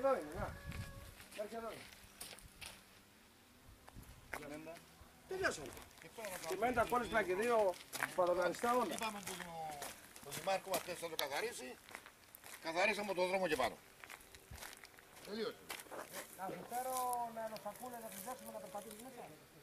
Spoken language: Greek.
εδώ είναι, να. Έρχε εδώ. Τελειώσαμε. Τσιμέντα, κόλλησμα και δύο παδοναριστά όλα. Είπαμε τον Δημάρχο μας θα το καθαρίσει. Καθαρίσαμε τον δρόμο και πάνω. Τελείωσε. Να σου φέρω με αεροσακούλες να τους δώσουμε να περπατήσεις μέσα.